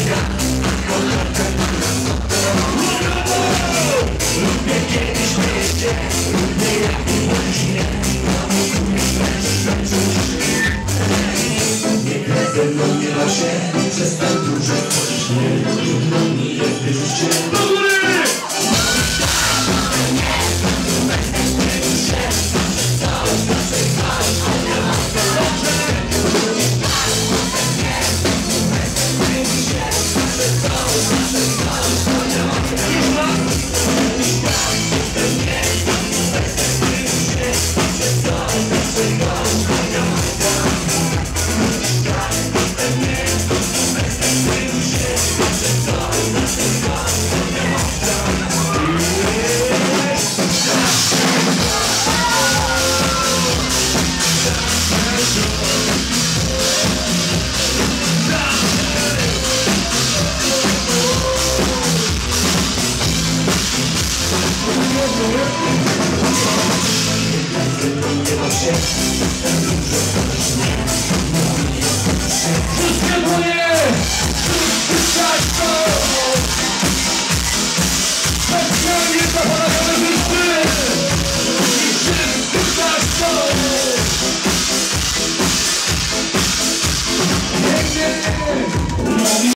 Lubię kiedy śmieję się, lubię jak mi mówisz nie. Nie graj ze mną, nie da się, przestań dłużej tworzyć mnie. Trudno mi jest wyrzucić cię. Do góry! Nie da się,